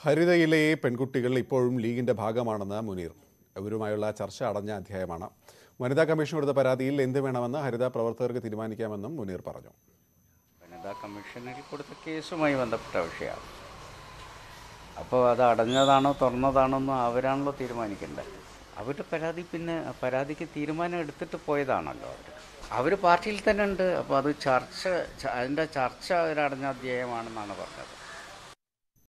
ഹരിതയിലെ പെൺകുട്ടികൾ ഇപ്പോഴും ലീഗിന്റെ ഭാഗമാണെന്ന് മുനീർ. അവരുമായുള്ള ചർച്ച അടഞ്ഞ അധ്യായമാണ്. വനിതാ കമ്മീഷൻ കൊടുത്ത പരാതിയിൽ എന്ത് വേണമെന്ന് ഹരിത പ്രവർത്തകർക്ക് തീരുമാനിക്കാമെന്നും മുനീർ പറഞ്ഞു. വനിതാ കമ്മീഷനിൽ കൊടുത്ത കേസുമായി ബന്ധപ്പെട്ട വിഷയമാണ്. അപ്പോൾ അത് അടഞ്ഞതാണോ തുറന്നതാണോ എന്ന് അവരാണല്ലോ തീരുമാനിക്കേണ്ടത്. അവരുടെ പരാതിക്ക് തീരുമാനം എടുത്തിട്ട് പോയതാണല്ലോ അവർ പാർട്ടിയിൽ തന്നെ ഉണ്ട്. അപ്പോൾ അത് അതിൻ്റെ ചർച്ച ഒരു അടഞ്ഞ അധ്യായമാണെന്നാണ് പറഞ്ഞത്.